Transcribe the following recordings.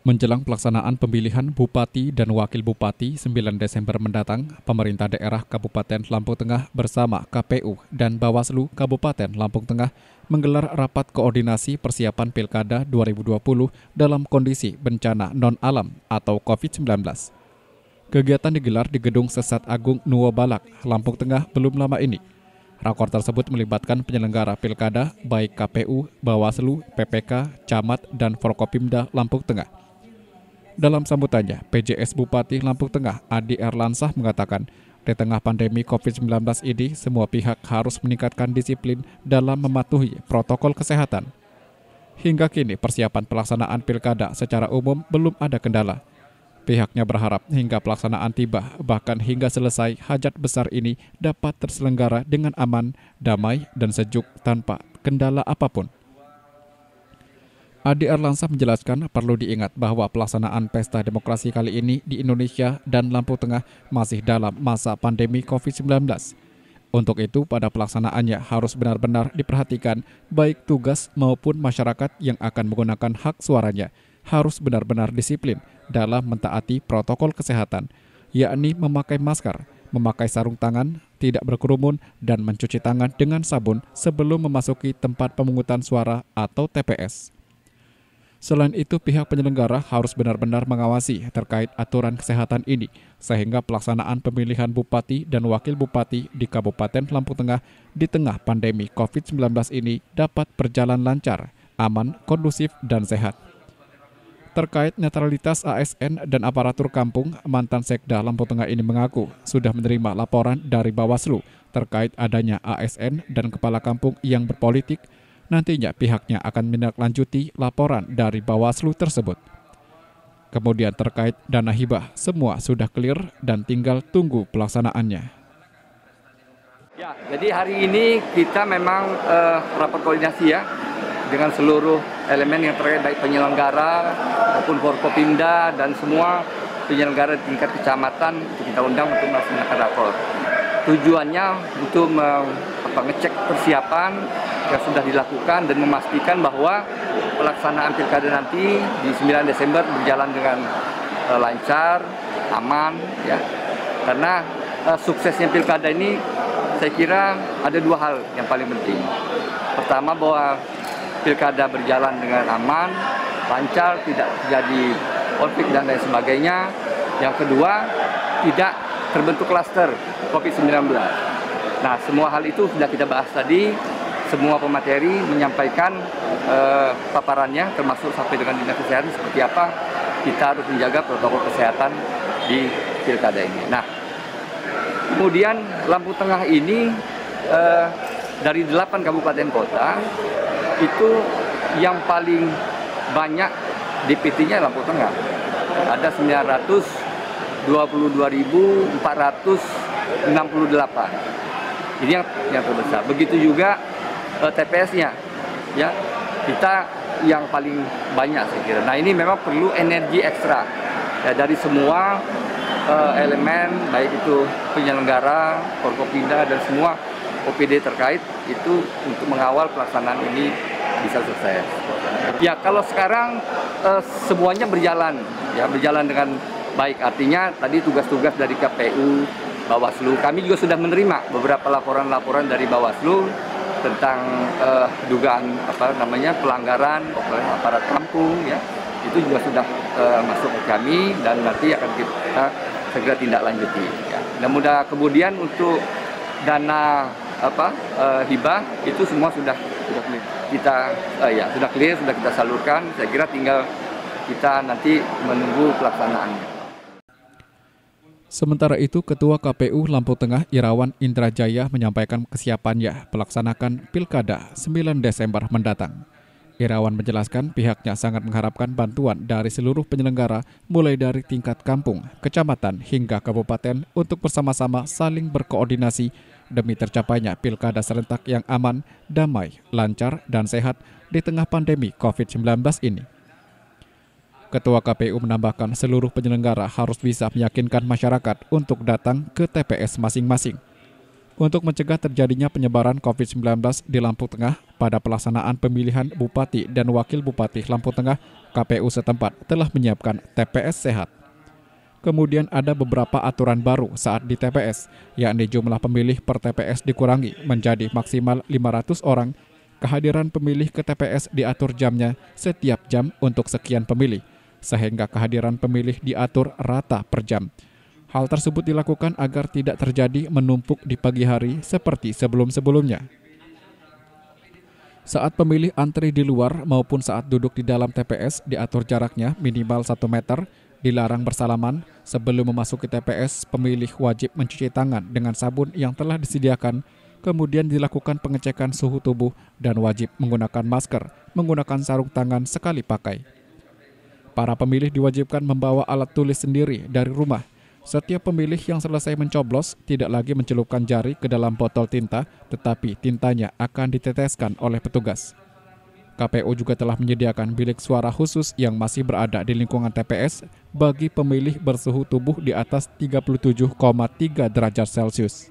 Menjelang pelaksanaan pemilihan Bupati dan Wakil Bupati 9 Desember mendatang, pemerintah daerah Kabupaten Lampung Tengah bersama KPU dan Bawaslu Kabupaten Lampung Tengah menggelar rapat koordinasi persiapan Pilkada 2020 dalam kondisi bencana non-alam atau COVID-19. Kegiatan digelar di Gedung Sesat Agung Nuwo Balak, Lampung Tengah belum lama ini. Rakor tersebut melibatkan penyelenggara Pilkada baik KPU, Bawaslu, PPK, Camat, dan Forkopimda Lampung Tengah. Dalam sambutannya, PJS Bupati Lampung Tengah Adi Erlansah mengatakan, di tengah pandemi COVID-19 ini, semua pihak harus meningkatkan disiplin dalam mematuhi protokol kesehatan. Hingga kini, persiapan pelaksanaan pilkada secara umum belum ada kendala. Pihaknya berharap hingga pelaksanaan tiba, bahkan hingga selesai hajat besar ini dapat terselenggara dengan aman, damai, dan sejuk tanpa kendala apapun. Adi Erlansah menjelaskan perlu diingat bahwa pelaksanaan pesta demokrasi kali ini di Indonesia dan Lampung Tengah masih dalam masa pandemi COVID-19. Untuk itu, pada pelaksanaannya harus benar-benar diperhatikan baik tugas maupun masyarakat yang akan menggunakan hak suaranya harus benar-benar disiplin dalam mentaati protokol kesehatan, yakni memakai masker, memakai sarung tangan, tidak berkerumun, dan mencuci tangan dengan sabun sebelum memasuki tempat pemungutan suara atau TPS. Selain itu, pihak penyelenggara harus benar-benar mengawasi terkait aturan kesehatan ini, sehingga pelaksanaan pemilihan Bupati dan Wakil Bupati di Kabupaten Lampung Tengah di tengah pandemi COVID-19 ini dapat berjalan lancar, aman, kondusif, dan sehat. Terkait netralitas ASN dan aparatur kampung, mantan Sekda Lampung Tengah ini mengaku sudah menerima laporan dari Bawaslu terkait adanya ASN dan kepala kampung yang berpolitik. Nantinya pihaknya akan menindaklanjuti laporan dari Bawaslu tersebut. Kemudian terkait dana hibah, semua sudah clear dan tinggal tunggu pelaksanaannya. Ya, jadi hari ini kita memang rapat koordinasi ya dengan seluruh elemen yang terkait baik penyelenggara maupun Forkopimda dan semua penyelenggara di tingkat kecamatan untuk kita undang untuk melaksanakan rapor. Tujuannya untuk mengecek persiapan yang sudah dilakukan dan memastikan bahwa pelaksanaan pilkada nanti di 9 Desember berjalan dengan lancar, aman, ya. Karena suksesnya pilkada ini saya kira ada dua hal yang paling penting. Pertama, bahwa pilkada berjalan dengan aman, lancar, tidak terjadi konflik dan lain sebagainya. Yang kedua, tidak terbentuk klaster COVID-19. Nah, semua hal itu sudah kita bahas tadi. Semua pemateri menyampaikan paparannya, termasuk sampai dengan dinas kesehatan seperti apa kita harus menjaga protokol kesehatan di pilkada ini. Nah, kemudian Lampung Tengah ini dari 8 kabupaten kota itu yang paling banyak DPT-nya Lampung Tengah. Ada 922.468. Ini yang terbesar. Begitu juga TPS-nya, ya, kita yang paling banyak saya kira. Nah, ini memang perlu energi ekstra ya, dari semua elemen, baik itu penyelenggara, Forkopimda dan semua OPD terkait itu untuk mengawal pelaksanaan ini bisa sukses. Ya, kalau sekarang semuanya berjalan, ya, berjalan dengan baik. Artinya tadi tugas-tugas dari KPU, Bawaslu, kami juga sudah menerima beberapa laporan-laporan dari Bawaslu tentang dugaan pelanggaran aparat kampung, ya, itu juga sudah masuk ke kami dan nanti akan kita segera tindak lanjuti. Ya. Dan kemudian untuk dana hibah itu semua sudah clear, sudah kita salurkan. Saya kira tinggal kita nanti menunggu pelaksanaannya. Sementara itu, Ketua KPU Lampung Tengah Irawan Indrajaya menyampaikan kesiapannya pelaksanakan Pilkada 9 Desember mendatang. Irawan menjelaskan pihaknya sangat mengharapkan bantuan dari seluruh penyelenggara mulai dari tingkat kampung, kecamatan hingga kabupaten untuk bersama-sama saling berkoordinasi demi tercapainya Pilkada serentak yang aman, damai, lancar, dan sehat di tengah pandemi COVID-19 ini. Ketua KPU menambahkan seluruh penyelenggara harus bisa meyakinkan masyarakat untuk datang ke TPS masing-masing. untuk mencegah terjadinya penyebaran COVID-19 di Lampung Tengah pada pelaksanaan pemilihan Bupati dan Wakil Bupati Lampung Tengah, KPU setempat telah menyiapkan TPS sehat. Kemudian ada beberapa aturan baru saat di TPS, yakni jumlah pemilih per TPS dikurangi menjadi maksimal 500 orang, kehadiran pemilih ke TPS diatur jamnya setiap jam untuk sekian pemilih, sehingga kehadiran pemilih diatur rata per jam. Hal tersebut dilakukan agar tidak terjadi menumpuk di pagi hari seperti sebelum-sebelumnya. Saat pemilih antri di luar maupun saat duduk di dalam TPS diatur jaraknya minimal 1 meter, dilarang bersalaman. Sebelum memasuki TPS, pemilih wajib mencuci tangan dengan sabun yang telah disediakan, kemudian dilakukan pengecekan suhu tubuh dan wajib menggunakan masker, menggunakan sarung tangan sekali pakai. Para pemilih diwajibkan membawa alat tulis sendiri dari rumah. Setiap pemilih yang selesai mencoblos tidak lagi mencelupkan jari ke dalam botol tinta, tetapi tintanya akan diteteskan oleh petugas. KPU juga telah menyediakan bilik suara khusus yang masih berada di lingkungan TPS bagi pemilih bersuhu tubuh di atas 37,3 derajat Celcius.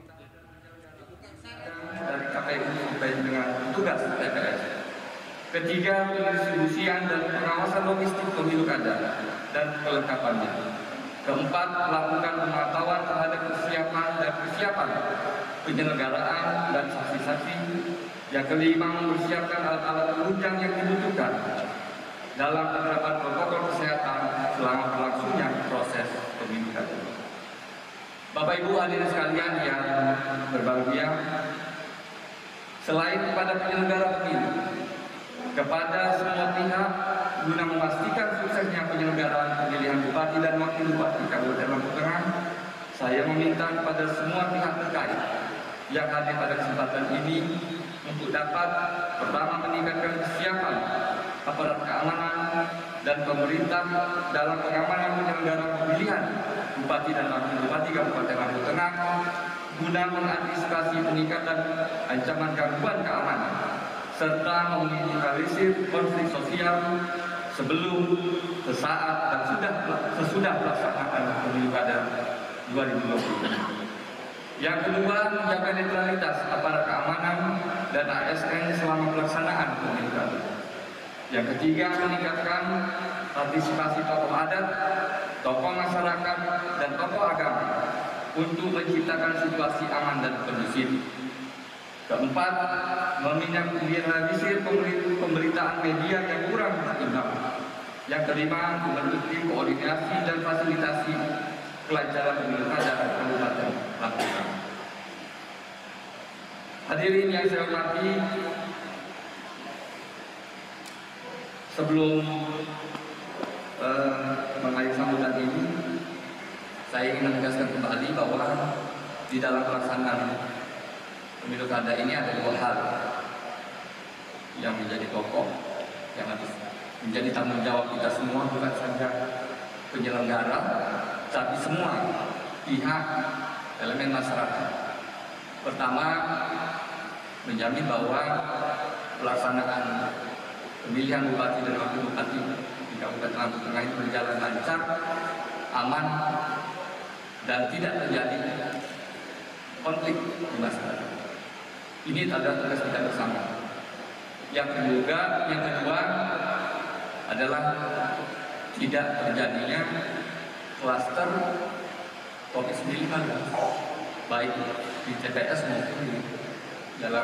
Dari KPU sampai dengan tugas TPS. Ketiga, pendistribusian dan pengawasan logistik pemilu kada dan kelengkapannya. Keempat, melakukan pemantauan terhadap kesiapan penyelenggaraan dan saksi-saksi. Yang kelima, mempersiapkan alat-alat penunjang yang dibutuhkan dalam penerapan protokol kesehatan selama berlangsungnya proses pemilu. Bapak Ibu hadirin sekalian yang berbahagia, selain kepada penyelenggara pemilu, kepada semua pihak guna memastikan suksesnya penyelenggaraan pemilihan Bupati dan Wakil Bupati Kabupaten Lampung Tengah, saya meminta kepada semua pihak terkait yang hadir pada kesempatan ini untuk dapat pertama meningkatkan kesiapan aparat keamanan dan pemerintah dalam pengamanan penyelenggaraan pemilihan Bupati dan Wakil Bupati Kabupaten Lampung Tengah guna mengantisipasi peningkatan ancaman gangguan keamanan serta meminimalisir konflik sosial sebelum, sesaat, dan sesudah pelaksanaan pemilu kada 2020. Yang kedua, menjaga netralitas aparat keamanan dan ASN selama pelaksanaan pemilu kada. Yang ketiga, meningkatkan partisipasi tokoh adat, tokoh masyarakat, dan tokoh agama untuk menciptakan situasi aman dan kondusif. Keempat, meminimalisir pemberitaan media yang kurang berimbang. Yang kelima, membentuk tim koordinasi dan fasilitasi kelancaran pemilu kada Kabupaten Lampung Tengah. Hadirin yang saya hormati, sebelum mengakhiri sambutan ini, saya ingin menegaskan kembali bahwa di dalam pelaksanaan pemilu kada ini ada dua hal yang menjadi pokok, yang harus menjadi tanggung jawab kita semua, bukan saja penyelenggara, tapi semua pihak elemen masyarakat. Pertama, menjamin bahwa pelaksanaan pemilihan Bupati dan Wakil Bupati di Kabupaten Lampung Tengah ini berjalan lancar, aman, dan tidak terjadi konflik di masyarakat. Ini adalah tugas kita bersama. Yang kedua adalah tidak terjadinya klaster COVID-19 baik di TPS maupun di dalam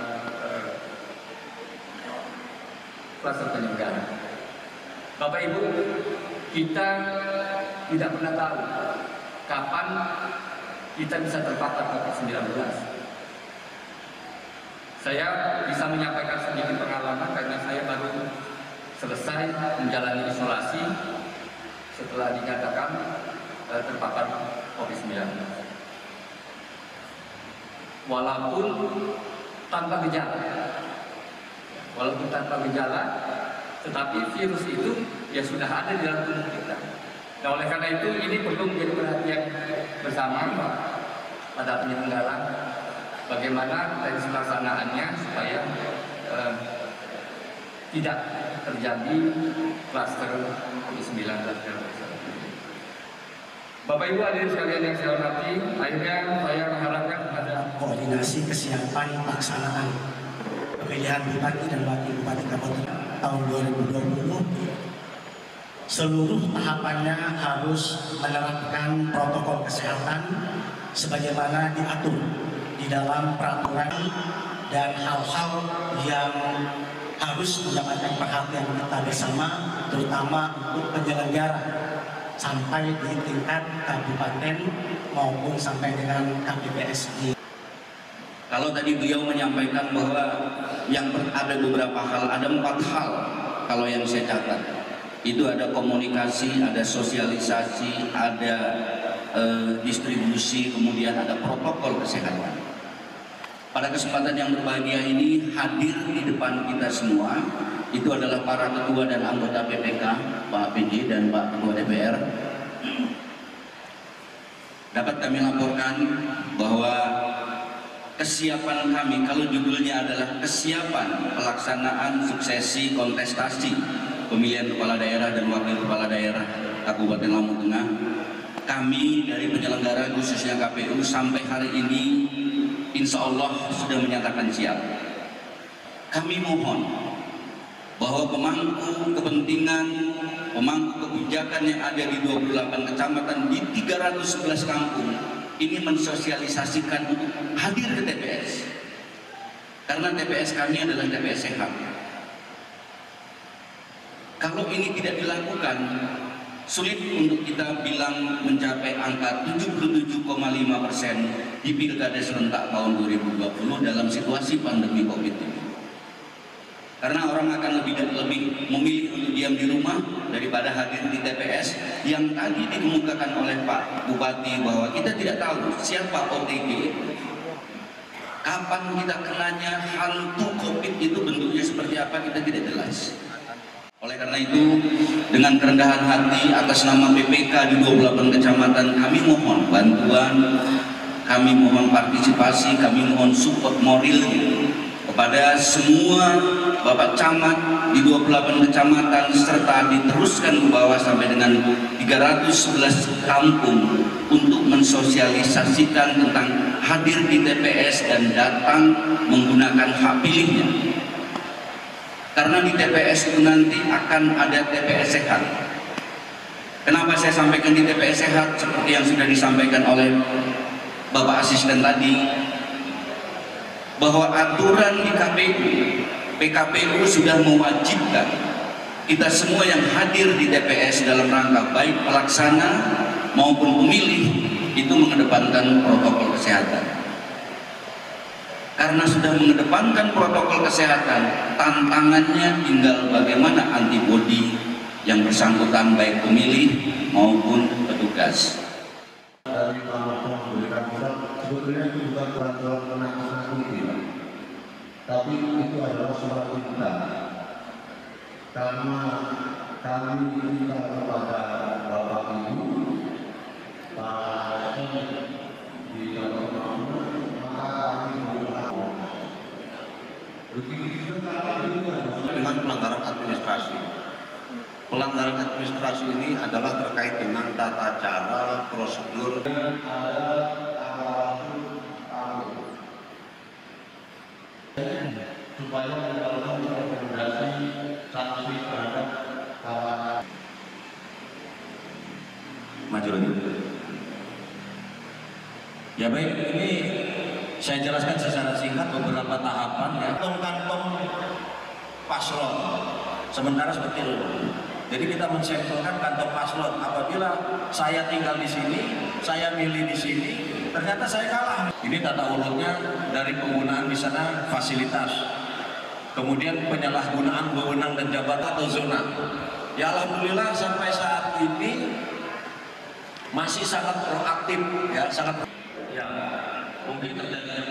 klaster penyelenggara. Bapak Ibu, kita tidak pernah tahu kapan kita bisa terpapar COVID-19. Saya bisa menyampaikan sedikit pengalaman karena saya baru selesai menjalani isolasi setelah dinyatakan terpapar COVID-19. Walaupun tanpa gejala, tetapi virus itu ya sudah ada di dalam tubuh kita. Nah, oleh karena itu ini perlu menjadi perhatian bersama pada penyelenggara, bagaimana teknis pelaksanaannya supaya tidak terjadi klaster COVID-19. Bapak Ibu hadirin sekalian yang saya hormati, akhirnya saya mengharapkan ada koordinasi kesiapan pelaksanaan pemilihan bupati dan wakil bupati kabupaten tahun 2020. Seluruh tahapannya harus menerapkan protokol kesehatan sebagaimana diatur di dalam peraturan dan hal-hal yang harus mendapatkan perhatian kita bersama, terutama untuk penyelenggara sampai di tingkat kabupaten maupun sampai dengan KPPSI. Kalau tadi beliau menyampaikan bahwa yang ada beberapa hal, ada 4 hal kalau yang saya catat. Itu ada komunikasi, ada sosialisasi, ada distribusi, kemudian ada protokol kesehatan. Pada kesempatan yang berbahagia ini, hadir di depan kita semua itu adalah para ketua dan anggota PPK, Pak PJ dan Pak Ketua DPR. Dapat kami laporkan bahwa kesiapan kami, kalau judulnya adalah kesiapan pelaksanaan suksesi kontestasi pemilihan kepala daerah dan wakil kepala daerah Kabupaten Lampung Tengah, kami dari penyelenggara khususnya KPU sampai hari ini insya Allah sudah menyatakan siap. Kami mohon bahwa pemangku kepentingan, pemangku kebijakan yang ada di 28 kecamatan di 311 kampung ini mensosialisasikan untuk hadir ke TPS. Karena TPS kami adalah TPS sehat. Kalau ini tidak dilakukan, sulit untuk kita bilang mencapai angka 77,5% di Pilkada serentak tahun 2020 dalam situasi pandemi COVID ini. Karena orang akan lebih memilih untuk diam di rumah daripada hadir di TPS yang tadi dikemukakan oleh Pak Bupati bahwa kita tidak tahu siapa OTG, kapan kita kenanya, hantu COVID itu bentuknya seperti apa, kita tidak jelas. Oleh karena itu, dengan kerendahan hati atas nama PPK di 28 kecamatan, kami mohon bantuan, kami mohon partisipasi, kami mohon support moral kepada semua Bapak Camat di 28 kecamatan serta diteruskan ke bawah sampai dengan 311 kampung untuk mensosialisasikan tentang hadir di TPS dan datang menggunakan hak pilihnya. Karena di TPS itu nanti akan ada TPS sehat. Kenapa saya sampaikan di TPS sehat? Seperti yang sudah disampaikan oleh Bapak Asisten tadi, bahwa aturan di KPU, PKPU sudah mewajibkan kita semua yang hadir di TPS dalam rangka baik pelaksana maupun pemilih itu mengedepankan protokol kesehatan. Karena sudah mengedepankan protokol kesehatan, tantangannya tinggal bagaimana antibodi yang bersangkutan baik pemilih maupun petugas. Dari Pak memberikan surat, sebetulnya itu bukan peraturan menakut-nakuti, tapi itu adalah surat kita. Karena kami minta kepada Bapak Ibu, Pak di dalam maka kami dengan pelanggaran administrasi. Pelanggaran administrasi ini adalah terkait dengan tata cara, prosedur. Supaya mendapatkan rekomendasi sanksi terhadap kawan. Maju lagi. Ya baik, ini saya jelaskan secara singkat beberapa tahapan ya. Kantong-kantong paslon sementara seperti itu. Jadi kita mensampelkan kantong paslon. Apabila saya tinggal di sini, saya milih di sini, ternyata saya kalah. Ini tata urutnya dari penggunaan di sana fasilitas, kemudian penyalahgunaan wewenang dan jabatan atau zona. Ya alhamdulillah sampai saat ini masih sangat proaktif, ya sangat. Ya mungkin terjadinya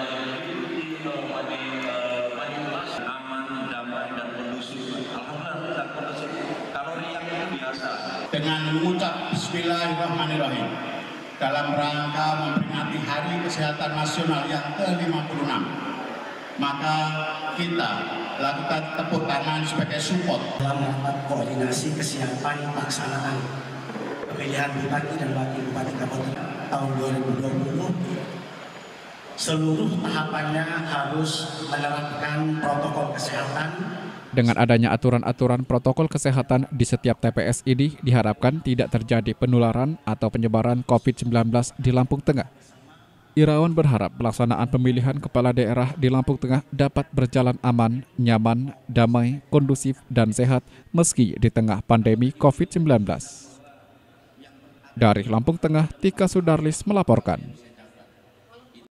manipulasi aman, damai dan kondusif. Alhamdulillah kondusif. Kalau riak itu biasa. Dengan mengucap Bismillahirrahmanirrahim dalam rangka memperingati Hari Kesehatan Nasional yang ke-56, maka kita lakukan tepuk tangan sebagai support dalam rapat koordinasi kesiapan pelaksanaan pemilihan Bupati dan Wakil Bupati Kabupaten tahun 2020, seluruh tahapannya harus menerapkan protokol kesehatan. Dengan adanya aturan-aturan protokol kesehatan di setiap TPS ini diharapkan tidak terjadi penularan atau penyebaran COVID-19 di Lampung Tengah. Irawan berharap pelaksanaan pemilihan kepala daerah di Lampung Tengah dapat berjalan aman, nyaman, damai, kondusif, dan sehat meski di tengah pandemi COVID-19. Dari Lampung Tengah, Tika Sudarlis melaporkan.